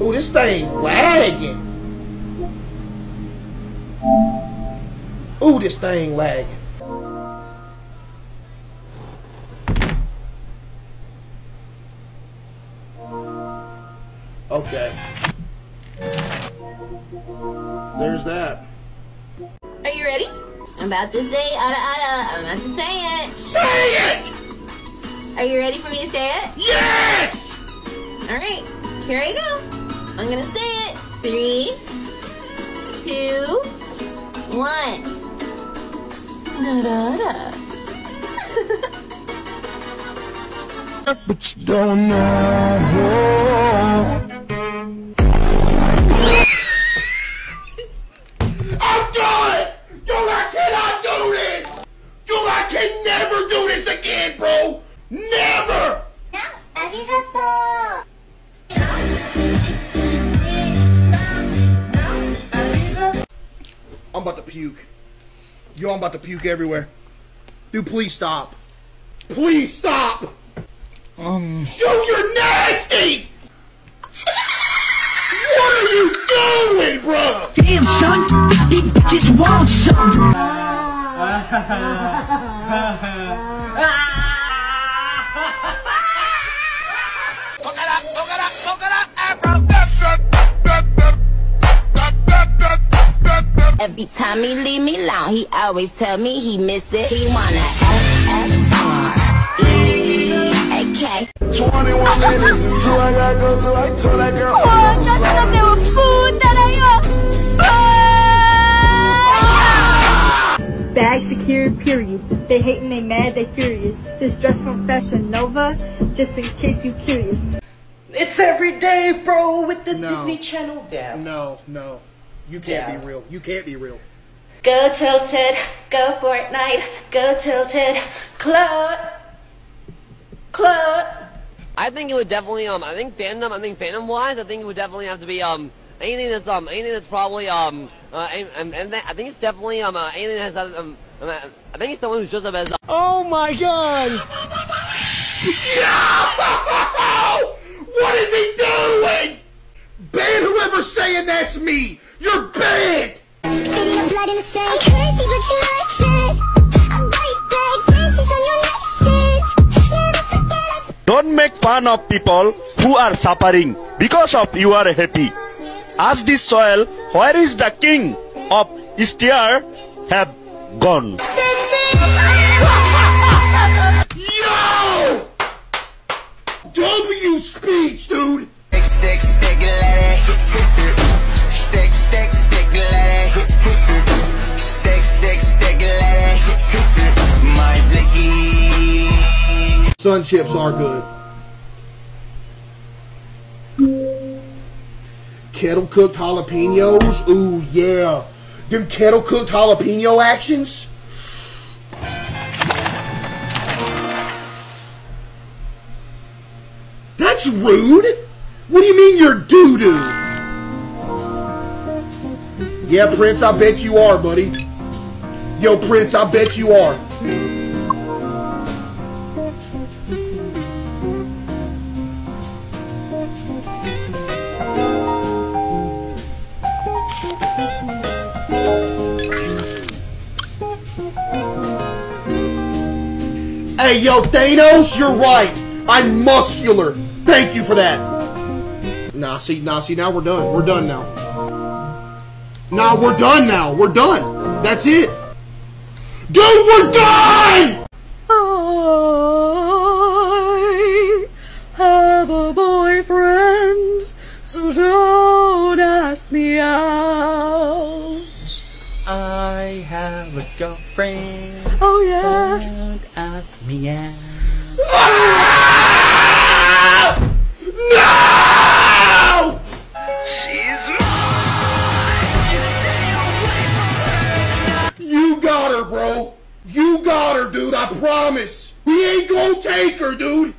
Ooh, this thing lagging. Ooh, this thing lagging. Okay. There's that. Are you ready? I'm about to say I'm about to say it. Say it! Are you ready for me to say it? Yes! Alright, here I go. I'm gonna say it. 3, 2, 1. Da-da-da. But you don't know. I'm done! Dude, I cannot do this! Dude, I can never do this again, bro! Never! I'm about to puke. Yo, I'm about to puke everywhere. Dude, please stop. Please stop! Dude, you're nasty! What are you doing, bro? Damn, son, these bitches want some. Every time he leave me alone, he always tell me he miss it. He wanna F-F-R-E-A-K. 21 minutes until I gotta go, so I told that girl. Bag secured, period. They hatin', they mad, they furious. This dress from Fashion Nova, just in case you curious. It's every day, bro, with the No. Disney Channel. Damn. No. You can't Yeah. be real. You can't be real. Go Tilted, go Fortnite, go Tilted, Club. I think it would definitely I think fandom wise, I think it would definitely have to be anything that's probably and I think it's definitely anything that has I think it's someone who's just as Oh my god! Yo! What is he doing? Ban whoever's saying that's me! You're banned! Don't make fun of people who are suffering because of you are happy. Ask this soil, where is the king of Istria have gone? Yo! W speech, dude! Stick, my blicky. Sun chips are good. Kettle cooked jalapenos? Ooh, yeah. Them kettle cooked jalapeno actions? That's rude! What do you mean you're doo-doo? Yeah, Prince, I bet you are, buddy. Yo, Prince, I bet you are. Hey, yo, Thanos, you're right. I'm muscular. Thank you for that. Nah, see, now we're done. We're done now. Nah, we're done now. We're done. That's it. Dude, we're done! I have a boyfriend, so don't ask me out. I have a girlfriend. Oh yeah. Don't ask me out. Ah! No! She's mine. Just stay away from her. You got her, bro. You got her, dude. I promise. We ain't gonna take her, dude.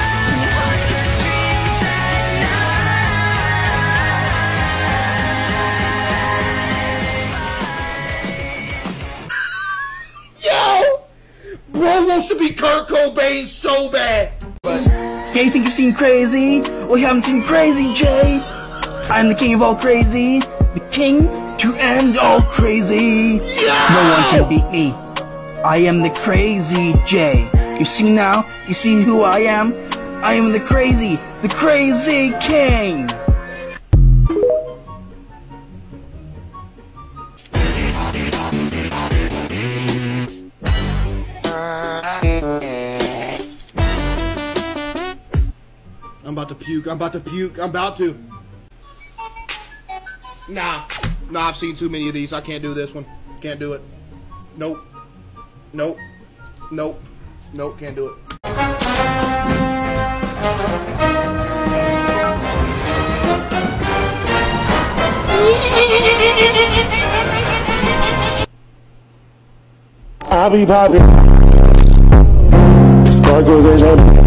Yo! Bro wants to be Kurt Cobain so bad. Jay, think you've seen crazy? Well, you haven't seen crazy, Jay. I am the king of all crazy, the king to end all crazy. No one can beat me. I am the Crazy J. You see now? You see who I am? I am the crazy king. I'm about to puke. I'm about to puke. I'm about to. Nah, I've seen too many of these. I can't do this one. Can't do it. Nope. Nope. Nope. Nope. Can't do it. I be popping. Sparkles and champagne.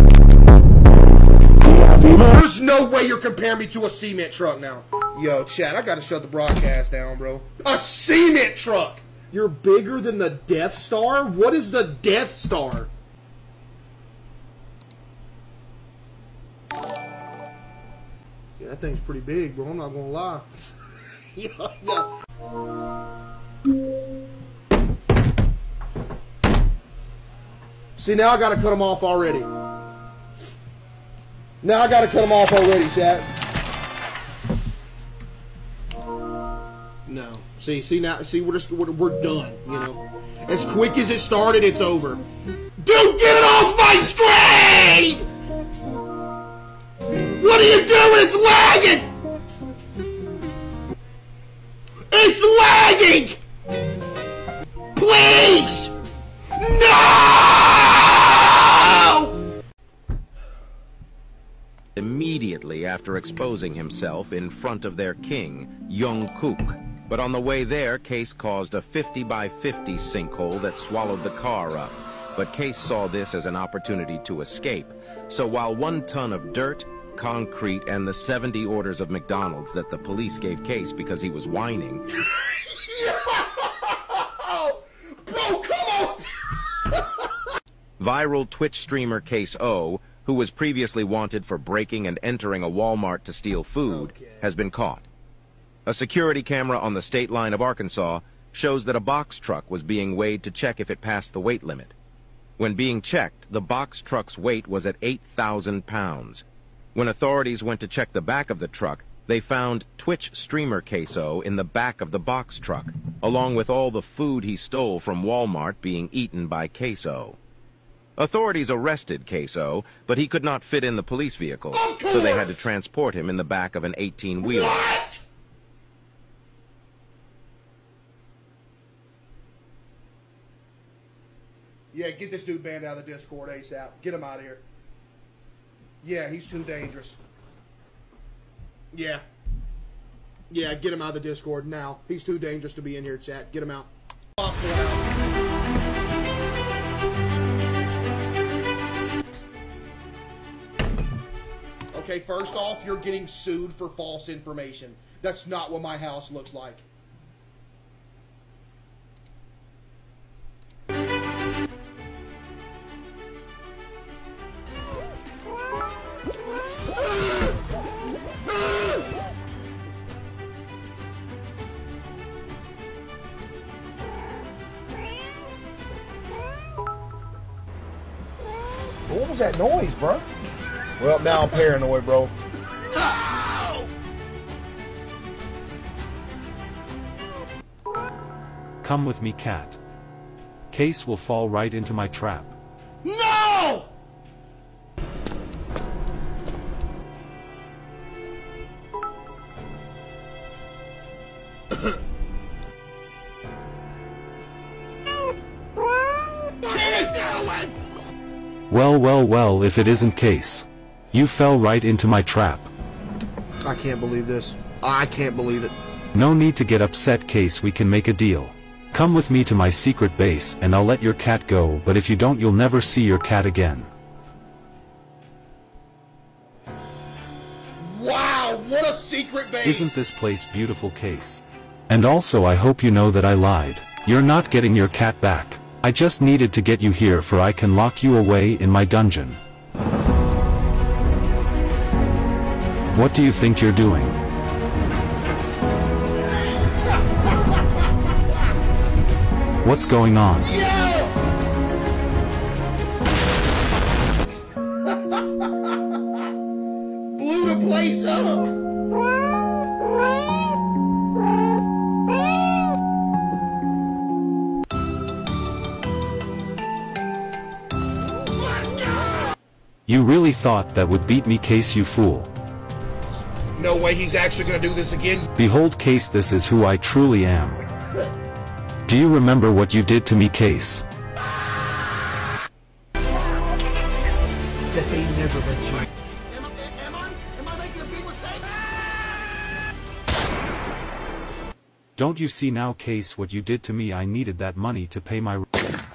There's no way you're comparing me to a cement truck now. Yo, chat, I gotta shut the broadcast down, bro. A cement truck! You're bigger than the Death Star? What is the Death Star? Yeah, that thing's pretty big, bro. I'm not gonna lie. Yo. See, now I gotta cut them off already. Now I gotta cut them off already, chat. No. See now, we're done, you know. As quick as it started, it's over. Dude, get it off my screen! What are you doing? It's lagging! It's lagging! Please! No! Immediately after exposing himself in front of their king, Jungkook. But on the way there, Case caused a 50 by 50 sinkhole that swallowed the car up. But Case saw this as an opportunity to escape. So while 1 ton of dirt, concrete, and the 70 orders of McDonald's that the police gave Case because he was whining... Bro, come on! Viral Twitch streamer Case O, who was previously wanted for breaking and entering a Walmart to steal food, has been caught. A security camera on the state line of Arkansas shows that a box truck was being weighed to check if it passed the weight limit. When being checked, the box truck's weight was at 8,000 pounds. When authorities went to check the back of the truck, they found Twitch streamer Case O in the back of the box truck, along with all the food he stole from Walmart being eaten by Case O. Authorities arrested Case O, but he could not fit in the police vehicle, so they had to transport him in the back of an 18-wheeler. What? Yeah, get this dude banned out of the Discord ASAP. Get him out of here. Yeah, he's too dangerous. Yeah. Yeah, get him out of the Discord now. He's too dangerous to be in here, chat. Get him out. Okay, first off, you're getting sued for false information. That's not what my house looks like. What was that noise, bro? Well, now I'm paranoid, bro. Come with me, cat. Case will fall right into my trap. No! Well, if it isn't Case. You fell right into my trap. I can't believe this. I can't believe it. No need to get upset, Case. We can make a deal. Come with me to my secret base and I'll let your cat go, but if you don't, you'll never see your cat again. Wow, what a secret base! Isn't this place beautiful, Case? And also, I hope you know that I lied. You're not getting your cat back. I just needed to get you here for I can lock you away in my dungeon. What do you think you're doing? What's going on? Blew the place up. You really thought that would beat me, Case, you fool. No way he's actually gonna do this again. Behold, Case, this is who I truly am. Do you remember what you did to me, Case? That they never let you. Am I making a big mistake? Don't you see now, Case, what you did to me? I needed that money to pay my...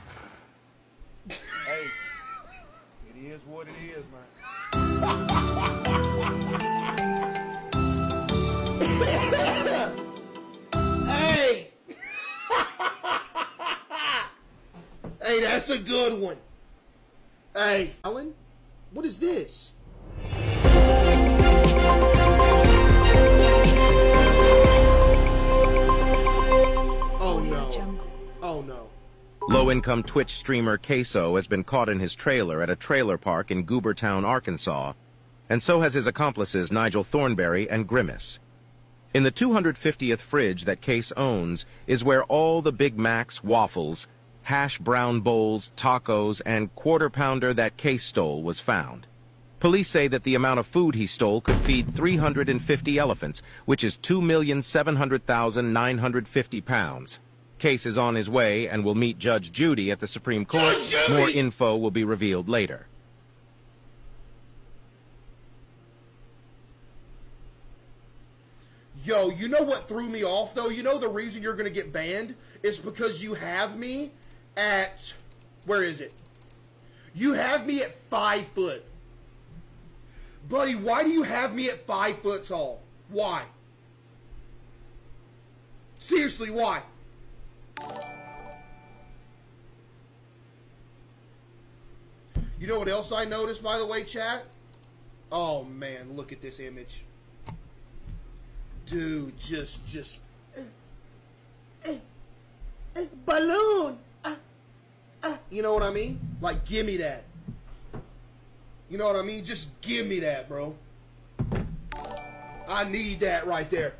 Hey, it is what it is, man. Hey! Hey, that's a good one. Hey, Alan, what is this? Oh no. Oh no. Low-income Twitch streamer Queso has been caught in his trailer at a trailer park in Goobertown, Arkansas, and so has his accomplices Nigel Thornberry and Grimace. In the 250th fridge that Case owns is where all the Big Macs, waffles, hash brown bowls, tacos, and quarter-pounder that Case stole was found. Police say that the amount of food he stole could feed 350 elephants, which is 2,700,950 pounds. Case is on his way and will meet Judge Judy at the Supreme Court. More info will be revealed later. Yo, you know what threw me off, though? You know the reason you're going to get banned is because you have me at... Where is it? You have me at 5 foot. Buddy, why do you have me at 5 foot tall? Why? Seriously, why? You know what else I noticed, by the way, chat? Oh, man, look at this image. Dude, just balloon. You know what I mean? Like, give me that. You know what I mean? Just give me that, bro. I need that right there.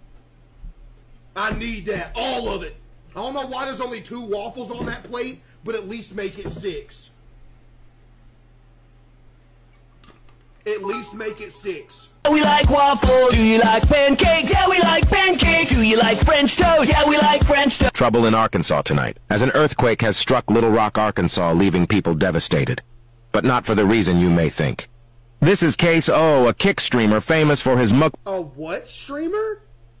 I need that. All of it. I don't know why there's only 2 waffles on that plate, but at least make it 6. At least make it 6. We like waffles. Do you like pancakes? Yeah, we like pancakes. Do you like French toast? Yeah, we like French toast. Trouble in Arkansas tonight, as an earthquake has struck Little Rock, Arkansas, leaving people devastated. But not for the reason you may think. This is Case O, a kick streamer famous for his muk... A what streamer?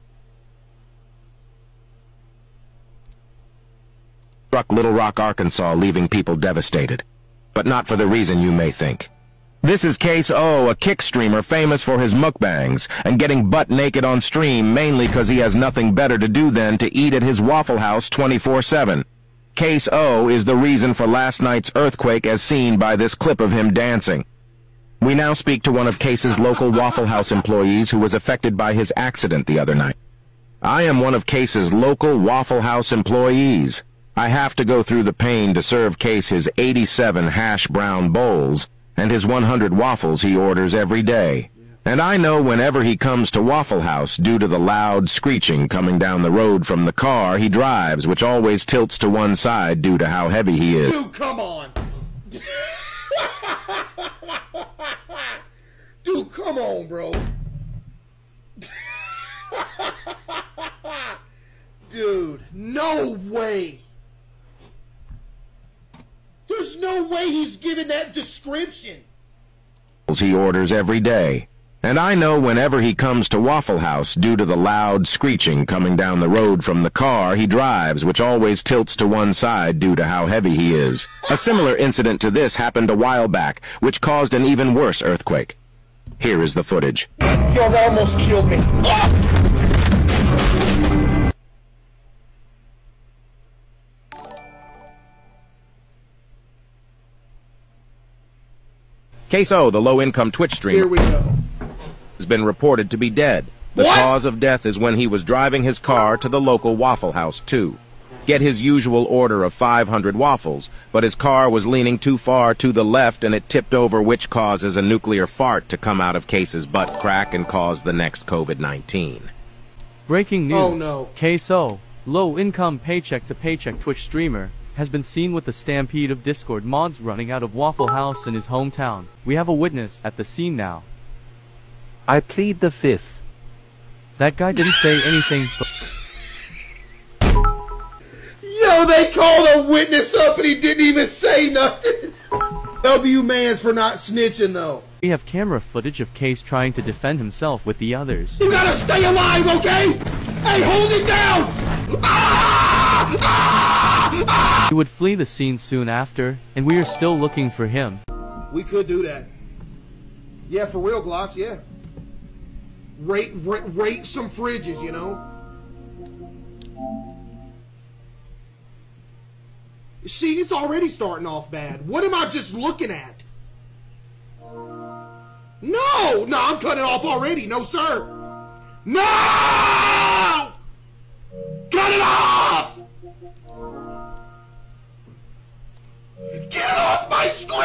Struck Little Rock, Arkansas, leaving people devastated. But not for the reason you may think. This is Case O, a kick streamer famous for his mukbangs and getting butt naked on stream mainly because he has nothing better to do than to eat at his Waffle House 24/7. Case O is the reason for last night's earthquake as seen by this clip of him dancing. We now speak to one of Case's local Waffle House employees who was affected by his accident the other night. I am one of Case's local Waffle House employees. I have to go through the pain to serve Case his 87 hash brown bowls and his 100 waffles he orders every day. And I know whenever he comes to Waffle House, due to the loud screeching coming down the road from the car he drives, which always tilts to one side due to how heavy he is. Dude, come on! Dude, come on, bro! Dude, no way! There's no way he's giving that description. He orders every day. And I know whenever he comes to Waffle House, due to the loud screeching coming down the road from the car he drives, which always tilts to one side due to how heavy he is. A similar incident to this happened a while back, which caused an even worse earthquake. Here is the footage. Yo, that almost killed me. Case O, the low-income Twitch streamer, Here we go. has been reported to be dead. The cause of death is when he was driving his car to the local Waffle House, too. get his usual order of 500 waffles, but his car was leaning too far to the left and it tipped over, which causes a nuclear fart to come out of Case's butt crack and cause the next COVID-19. Breaking news. Oh no. Case O, low-income paycheck-to-paycheck Twitch streamer, has been seen with a stampede of Discord mods running out of Waffle House in his hometown. We have a witness at the scene now. I plead the fifth. That guy didn't say anything, but Yo, they called a witness up and he didn't even say nothing. W mans for not snitching though. we have camera footage of Case trying to defend himself with the others. You gotta stay alive, okay? Hey, hold it down! He would flee the scene soon after, and we are still looking for him. We could do that. Yeah, for real, Glocks, yeah. Rate some fridges, you know? See, it's already starting off bad. What am I just looking at? No! No, I'm cutting it off already. No, sir. No! Cut it off! Get it off my screen!